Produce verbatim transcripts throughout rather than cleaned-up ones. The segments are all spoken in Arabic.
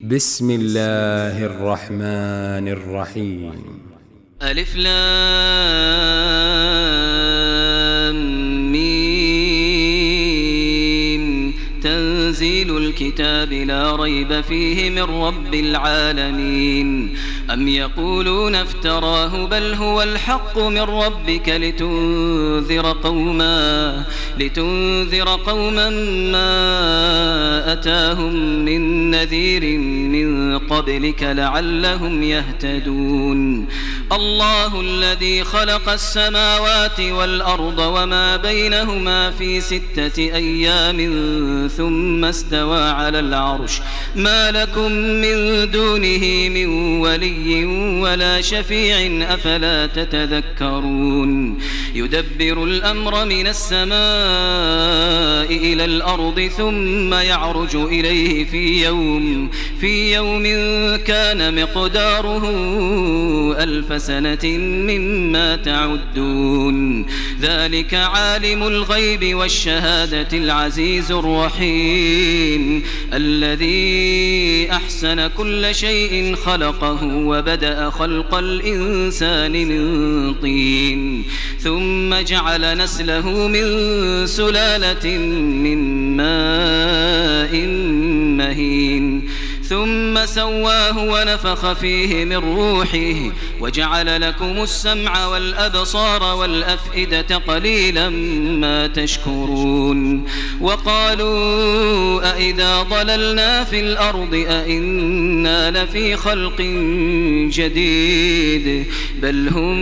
بسم الله الرحمن الرحيم. ألف لام ميم. تنزيل الكتاب لا ريب فيه من رب العالمين. أم يقولون افتراه بل هو الحق من ربك لتنذر قوما لتنذر قوما ما أتاهم من نذير من قبلك لعلهم يهتدون. الله الذي خلق السماوات والأرض وما بينهما في ستة أيام ثم استوى على العرش ما لكم من دونه من ولي ولا شفيع أفلا تتذكرون. يدبر الأمر من السماء إلى الأرض ثم يعرج إليه في يوم في يوم كان مقداره ألف سنة مما تعدون. ذلك عالم الغيب والشهادة العزيز الرحيم الذي أحسن كل شيء خلقه وبدأ خلق الإنسان من طين ثم جعل نسله من سلالة من ماء مهين ثم سواه ونفخ فيه من روحه وجعل لكم السمع والأبصار والأفئدة قليلا ما تشكرون. وقالوا أإذا ضللنا في الأرض أإنا لفي خلق جديد بل هم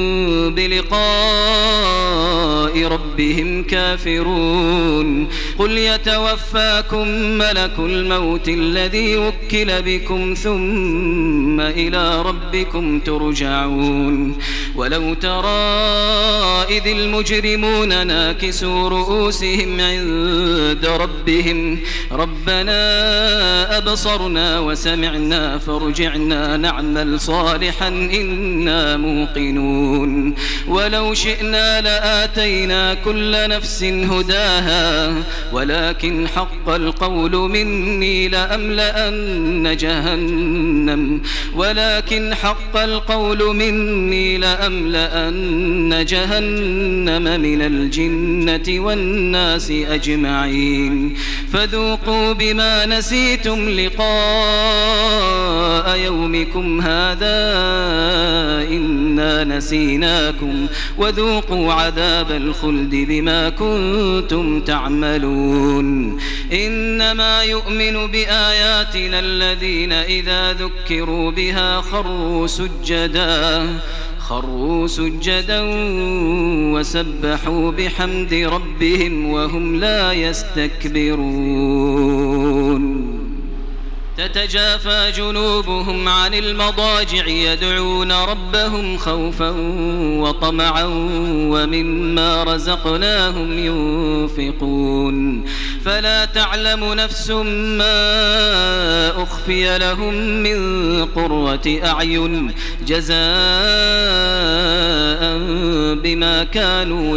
بلقاء ربهم كافرون. قل يتوفاكم ملك الموت الذي وكل بكم ثم إلى ربكم ترجعون. ولو ترى إذ المجرمون ناكسوا رؤوسهم عند ربهم ربنا أبصرنا وسمعنا فارجعنا نعمل صالحا إنا موقنون. ولو شئنا لآتينا كل نفس هداها ولكن حق القول مني لأملأن جهنم ولكن حق القول مني لأملأن جهنم من الجنة والناس أجمعين. فذوقوا بما نسيتم لقاء يومكم هذا إنا نسيناكم وذوقوا عذاب الخلد بما كنتم تعملون. إنما يؤمن بآياتنا الذين إذا ذكروا بها خروا سجدا خروا سجدا وسبحوا بحمد ربهم وهم لا يستكبرون. تتجافى جنوبهم عن المضاجع يدعون ربهم خوفا وطمعا ومما رزقناهم ينفقون. فلا تعلم نفس ما أخفي لهم من قرة أعين جزاء بما كانوا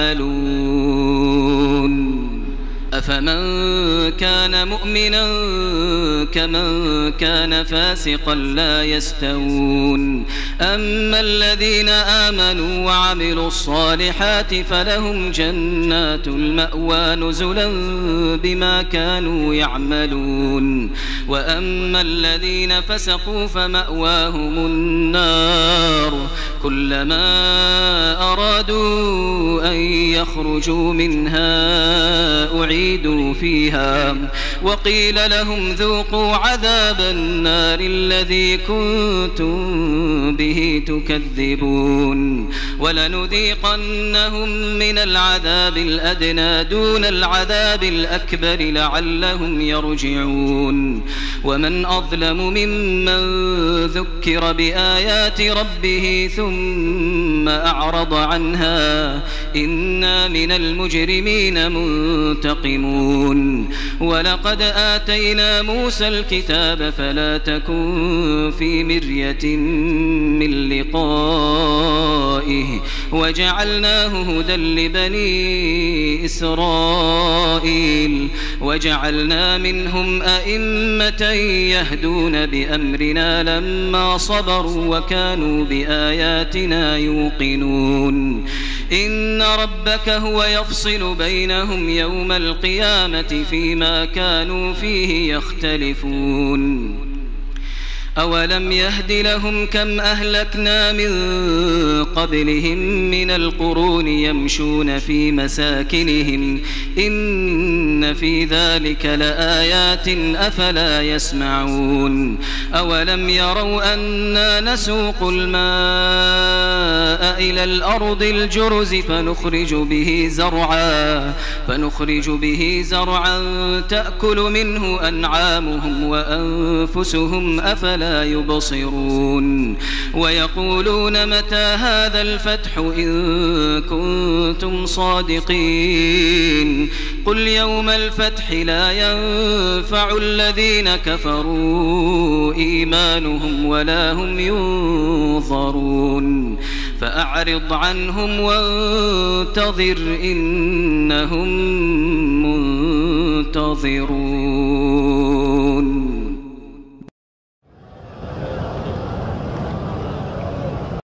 يعملون. أفمن كان مؤمنا كمن كان فاسقا لا يستوون. أما الذين آمنوا وعملوا الصالحات فلهم جنات المأوى نزلا بما كانوا يعملون. وأما الذين فسقوا فمأواهم النار كلما أرادوا أن يخرجوا منها أعيدوا فيها وقيل لهم ذوقوا عذاب النار الذي كنتم به تكذبون. ولنذيقنهم من العذاب الأدنى دون العذاب الأكبر لعلهم يرجعون. ومن أظلم ممن ذكر بآيات ربه ثم أعرض عنها إنا من المجرمين منتقمون. منتقمون ولقد آتينا موسى الكتاب فلا تكن في مرية من لقائه وجعلناه هدى لبني إسرائيل وجعلنا منهم أئمة يهدون بأمرنا لما صبروا وكانوا بآياتنا يوقنون إن ربك هو يفصل بينهم يوم القيامة فيما كانوا فيه يختلفون أولم يهد لهم كم أهلكنا من قبلهم من القرون يمشون في مساكنهم إن في ذلك لآيات أفلا يسمعون أولم يروا أنا نسوق الماء إلى الأرض الجرز فنخرج به زرعا فنخرج به زرعا تأكل منه أنعامهم وأنفسهم أفلا لا يبصرون ويقولون متى هذا الفتح إن كنتم صادقين قل يوم الفتح لا ينفع الذين كفروا إيمانهم ولا هم ينظرون فأعرض عنهم وانتظر إنهم منتظرون.